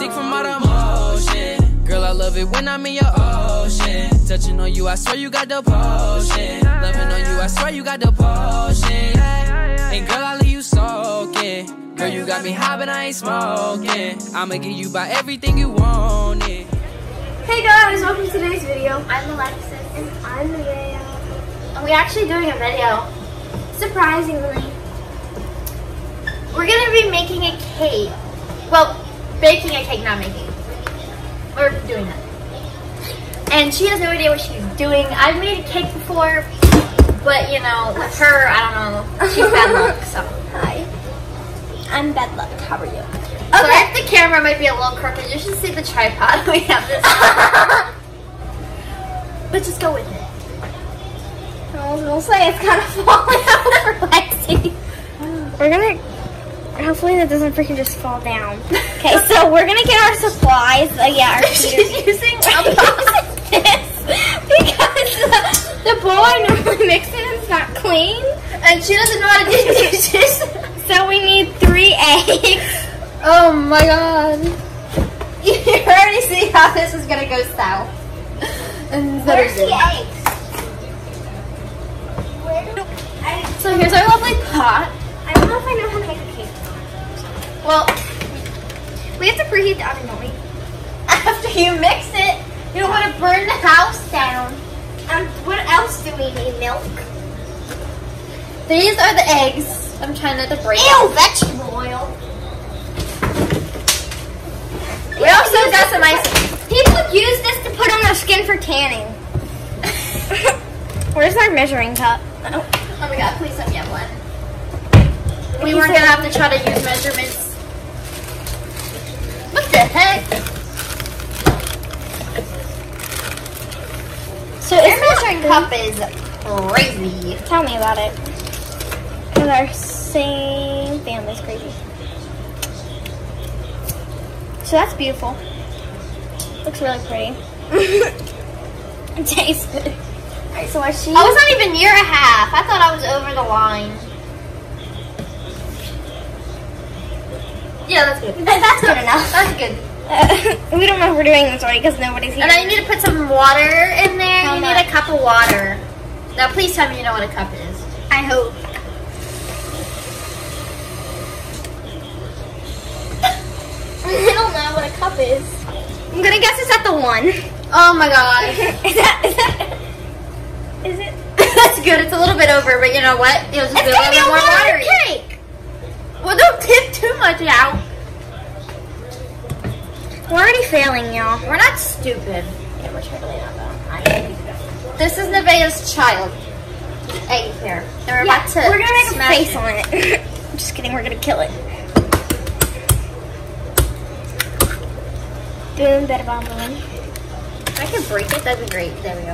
Sick from all the motion. Girl, I love it when I'm in your ocean. Touching on you, I swear you got the potion. Loving on you, I swear you got the potion. And girl, I leave you soaking. Girl, you got me high, but I ain't smoking. I'ma give you by everything you wanted. Hey guys, welcome to today's video. I'm Alexis. And I'm Nevaeh. And we're actually doing a video. Surprisingly. We're going to be making a cake. Well, baking a cake, not making. We're doing that. And she has no idea what she's doing. I've made a cake before, but you know, with her, I don't know. She's bad luck, so. Hi. I'm bad luck. How are you? Okay. So if the camera might be a little crooked, you should see the tripod we have this. But just go with it. I was gonna say it's kind of falling out for Lexi. We're gonna. Hopefully that doesn't freaking just fall down. Okay, so we're gonna get our supplies. Yeah, our She's using this because the bowl I normally mix in is not clean, and she doesn't know how to do dishes. So we need 3 eggs. Oh my god! You already see how this is gonna go south. And where's the eggs? So here's our lovely pot. I don't know if I know how to make a cake. Well, we have to preheat the oven, don't we? After you mix it, you don't want to burn the house down. What else do we need? Milk? These are the eggs. I'm trying not to break Ew, them. vegetable oil. We also got some ice. People use this to put on their skin for tanning. Where's our measuring cup? Oh my god, please let me have one. We weren't going to have to try to use measurements. What the heck? So this measuring cup is crazy. Tell me about it. Because our same family's crazy. So that's beautiful. Looks really pretty. It tastes good. Alright, so our sheet. I was not even near a half. I thought I was over the line. Yeah, that's good. That's good enough. That's good. We don't know if we're doing this right because nobody's here. And I need to put some water in there. How You much? need a cup of water. Now, please tell me you know what a cup is. I hope. I don't know what a cup is. I'm gonna guess it's at the 1. Oh my god. Is it? That's good. It's a little bit over, but you know what? It'll just It's be a gonna be a little bit more water watery. cake. Well, don't tip too much out. We're already failing, y'all. We're not stupid. Yeah, we're totally not though. This is Nevaeh's child. Egg here. And we're about to we're gonna make a smash face it. on it. Just kidding, we're gonna kill it. Boom, bada bom, boom. If I can break it, that'd be great. There we go.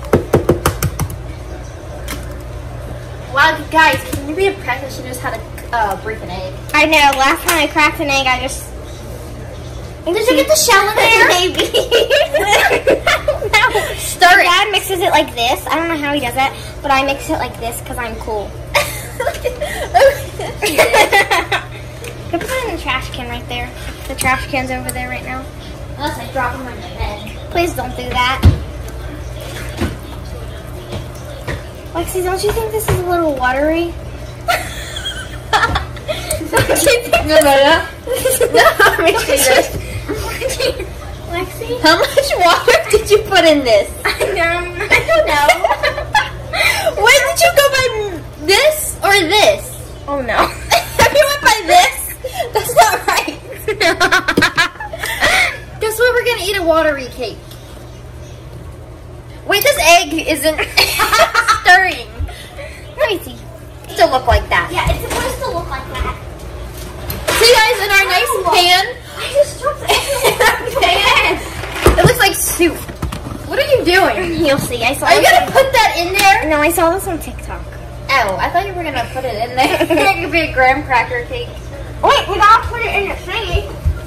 Wow, guys, can you be impressed that she knows how to break an egg? I know, last time I cracked an egg, I just... Did you get the shell in there? Maybe. No. Stir it. Dad mixes it like this. I don't know how he does that, but I mix it like this because I'm cool. Can put it in the trash can right there. The trash can's over there right now. Unless I drop them on your head. Please don't do that. Lexi, don't you think this is a little watery? Don't you think No. Let me see this. Lexi? How much water did you put in this? I don't know. Wait, did you go by this or this? Oh no. If you went by this, that's not right. Guess what? We're gonna eat a watery cake. Wait, this egg isn't stirring. Let me see. To look like that. Yeah, it's supposed to look like that. See, guys, in our nice pan. I just dropped it. Pan. It looks like soup. What are you doing? You'll see. I saw. Are you gonna put that in there? No, I saw this on TikTok. Oh, I thought you were gonna put it in there. It could be a graham cracker cake. Wait, we gotta put it in the thingy.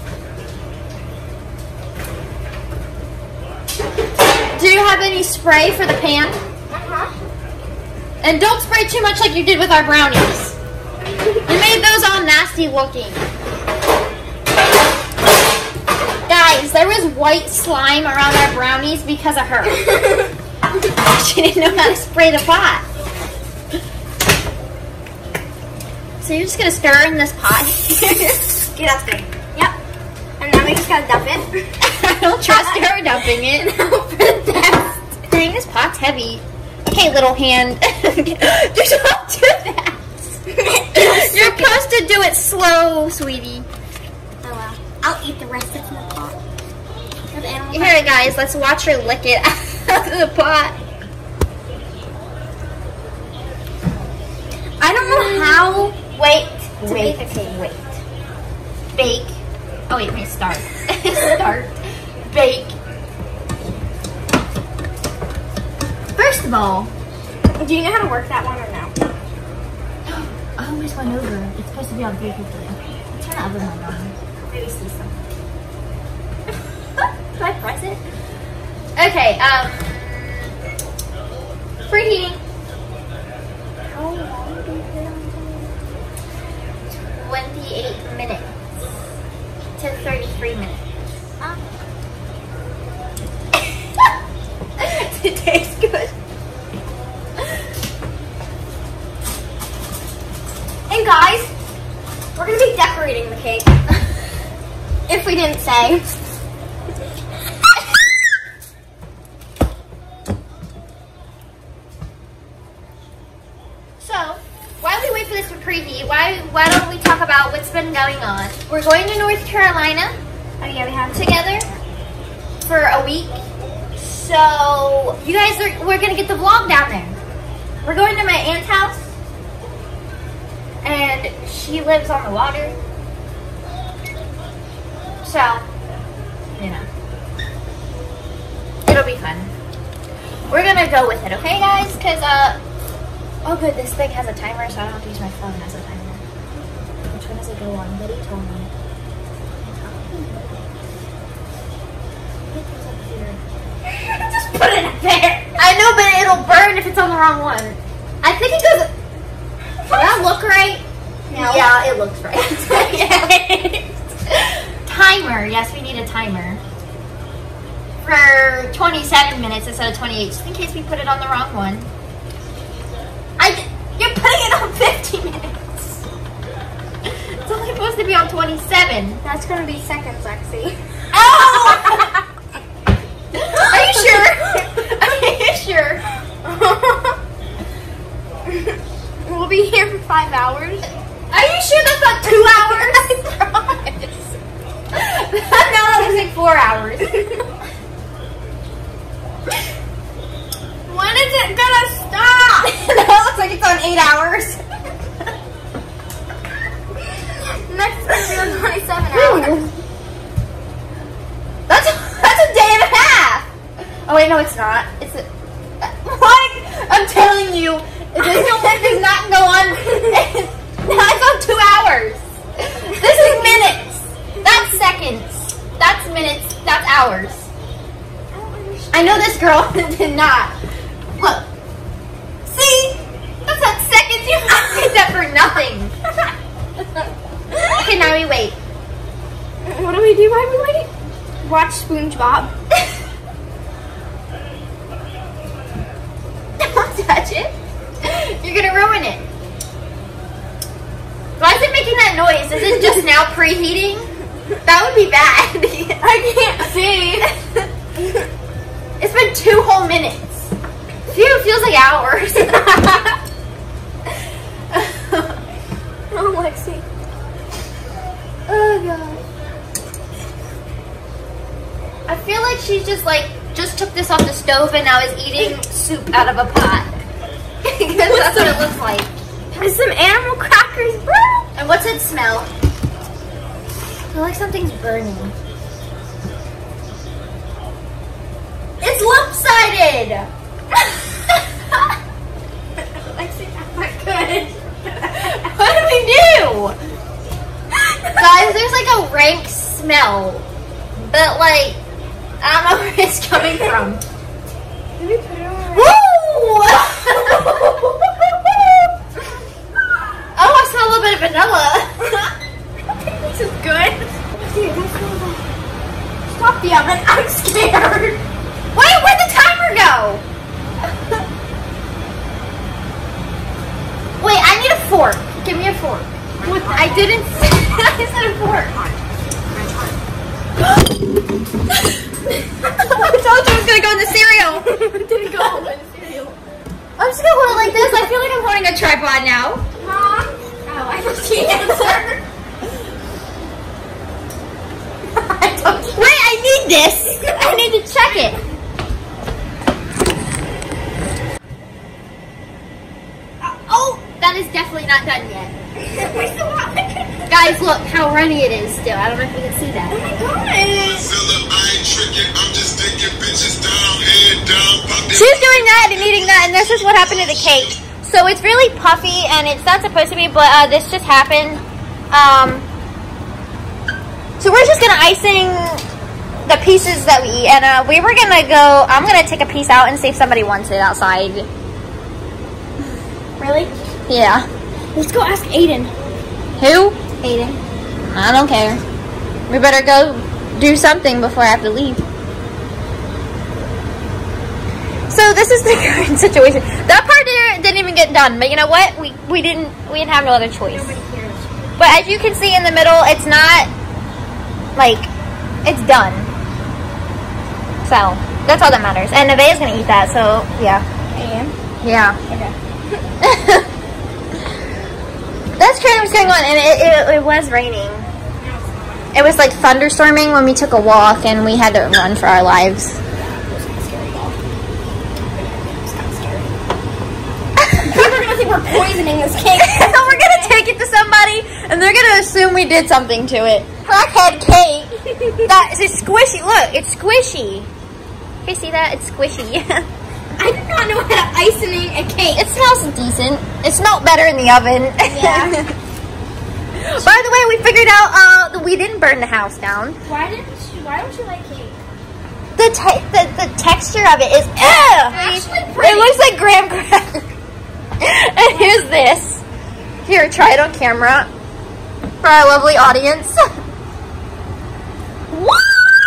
Do you have any spray for the pan? And don't spray too much like you did with our brownies. You made those all nasty looking. There was white slime around our brownies because of her. She didn't know how to spray the pot. So you're just gonna stir in this pot. Yeah, that's good. Yep. And now we just gotta dump it. I don't trust her dumping it. For the test. Dang, this pot's heavy. Okay, little hand. Just don't do that. You're supposed to do it slow, sweetie. Oh well. I'll eat the rest that's in the pot. Here, guys, let's watch her lick it out of the pot. I don't know how Wait. bake a cake. Wait. Bake. Oh, wait, wait, start. Start. Bake. First of all, Do you know how to work that one or no? I always went over. It's supposed to be on 350. Turn the oven on. Maybe see something. Can I press it? Okay, preheating. How long do you put it on? 28 minutes to 33 minutes. It tastes good. And guys, we're gonna be decorating the cake. If we didn't say. So, while we wait for this to preheat, why don't we talk about what's been going on? We're going to North Carolina. Oh yeah, we have Together for a week. So, you guys we're gonna get the vlog down there. We're going to my aunt's house. And she lives on the water. So, you know. It'll be fun. We're gonna go with it, okay guys? Cause oh good, this thing has a timer, so I don't have to use my phone as a timer. Which one does it go on? What told me. just put it up there. I know, but it'll burn if it's on the wrong one. I think it goes. Does that look right? No. Yeah, it looks right. Timer. Yes, we need a timer. For 27 minutes instead of 28, just in case we put it on the wrong one. You're putting it on 50 minutes. It's only supposed to be on 27. That's gonna be seconds, Lexi. Oh! Are you sure? Are you sure? We'll be here for 5 hours. Are you sure that's not 2 hours? I promise. No, that looks like 4 hours. When is it gonna stop? That looks like it's on 8 hours. Next is gonna be on 27 hours. That's a day and a half. Oh wait, no, it's not. It's a. What? I'm telling you, this does not go on. It's on 2 hours. This is minutes. That's seconds. That's minutes. That's hours. I know this girl did not. Look. See? That's not seconds. You did that for nothing. Okay, now we wait. What do we do while we wait? Watch SpongeBob. Don't touch it. You're gonna ruin it. Why is it making that noise? Is it just now preheating? That would be bad. I can't see. It's been 2 whole minutes. Phew, feels like hours. Oh, Lexi. Oh god. I feel like she's just took this off the stove and now is eating soup out of a pot. Because that's what it looks like. There's some animal crackers, bro. And what's it smell? I feel like something's burning. It's lopsided! Lexi, that's not good. What do we do? Guys, there's like a rank smell. But like, I don't know where it's coming from. Did we put it on? Woo! Oh, I smell a little bit of vanilla. This is good. Dude, Stop the oven. I'm scared. Wait, where'd the timer go? Wait, I need a fork. Give me a fork. I didn't say I said a fork. I told you it was going to go in the cereal. It didn't go in the cereal. I'm just going to hold it like this. I feel like I'm holding a tripod now. Mom? Oh, I just can't answer. Wait, I need this. I need to check it. Oh, that is definitely not done yet. Guys, look how runny it is still. I don't know if you can see that. Oh my gosh. She's doing that and eating that, and this is what happened to the cake. So it's really puffy, and it's not supposed to be, but this just happened. So we're just gonna icing the pieces that we eat, and we were gonna go. I'm gonna take a piece out and see if somebody wants it outside. Really? Yeah. Let's go ask Aiden. Who? Aiden. I don't care. We better go do something before I have to leave. So this is the current situation. That part there didn't even get done, but you know what? We didn't have no other choice. Nobody cares. But as you can see in the middle, it's not like it's done. So that's all that matters. And Nevaeh's gonna eat that, so yeah. I am? Yeah. Okay. That's kind of what's going on, and it was raining. It was like thunderstorming when we took a walk, and we had to run for our lives. People are gonna think we're poisoning this cake. We're gonna take it to somebody, and they're gonna assume we did something to it. Crackhead cake. It's squishy. Look, it's squishy. You see that? It's squishy. I do not know how to icing a cake. It smells decent. It smelled better in the oven. Yeah. By the way, we figured out that we didn't burn the house down. Why don't you like cake? The texture of it is actually pretty. It looks like graham cracker. And here's this. Here, try it on camera for our lovely audience. What?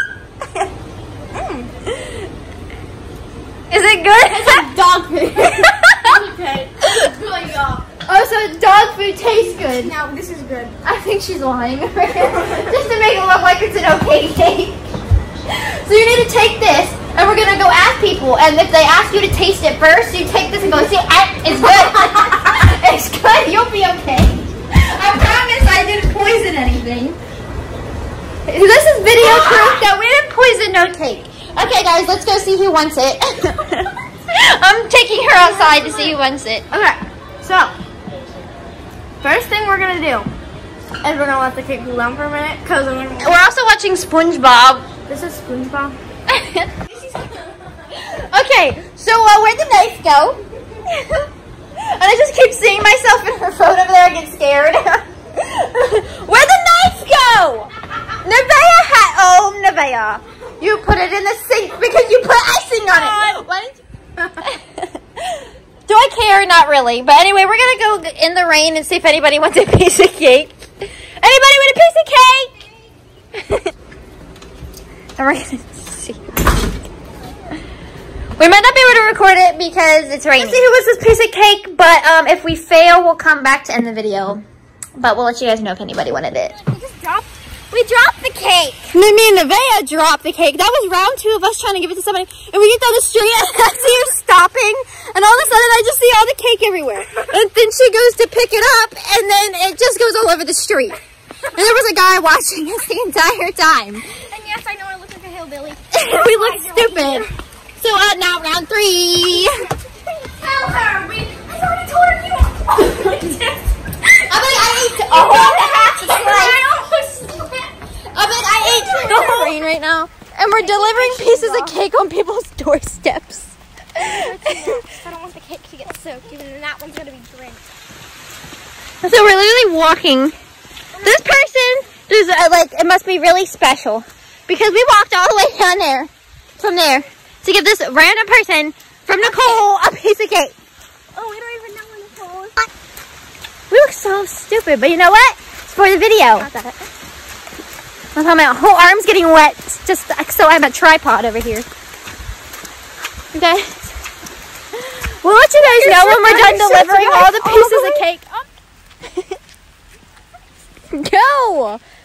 Is it good? It's like dog food. Okay. It's really good. Oh, so dog food tastes good. No, this is good. I think she's lying. Just to make it look like it's an okay cake. So you need to take this, and we're going to go ask people. And if they ask you to taste it first, you take this and go, see, it's good. It's good. You'll be okay. I promise I didn't poison anything. This is video proof that we didn't poison no cake. Okay, guys, let's go see who wants it. I'm taking her outside to see who wants it. Okay, so first thing we're gonna do is we're gonna let the cake cool down for a minute because we're also watching SpongeBob. This is SpongeBob. Okay, so where'd the knife go? And I just keep seeing myself in her phone over there. I get scared. Where'd the knife go? Nevaeh, you put it in the sink because you put icing on it. Why didn't you? Do I care? Not really. But anyway, we're going to go in the rain and see if anybody wants a piece of cake. Anybody want a piece of cake? And we're going to see. We might not be able to record it because it's raining. Let's see who wants this piece of cake. But if we fail, we'll come back to end the video. But we'll let you guys know if anybody wanted it. We dropped the cake. Me and Nevaeh dropped the cake. That was round 2 of us trying to give it to somebody. And we get down the street and I see her stopping. And all of a sudden I just see all the cake everywhere. And then she goes to pick it up and then it just goes all over the street. And there was a guy watching us the entire time. And yes, I know I look like a hillbilly. We look stupid. So now round 3. Tell her. I already told her you I ate a whole half a slice. I ate the rain right now, and we're delivering pieces of cake on people's doorsteps. I don't want the cake to get soaked, even though that one's gonna be drenched. So we're literally walking. This person is like, it must be really special because we walked all the way down there, from there, to give this random person from Nicole a piece of cake. Oh, we don't even know where Nicole is. We look so stupid, but you know what? It's for the video. My whole arm's getting wet. Just so I'm a tripod over here. Okay. We'll let you guys know when we're done delivering all the pieces of cake. Oh. Go!